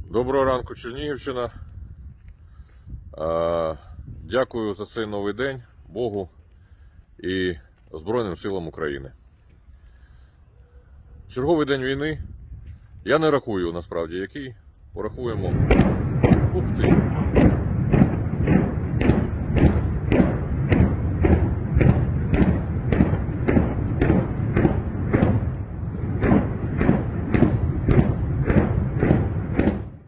Доброго ранку, Чернігівщина. Дякую за цей новий день Богу і Збройним силам України. Черговий день війни. Я не рахую насправді який. Порахуємо. Ух ти!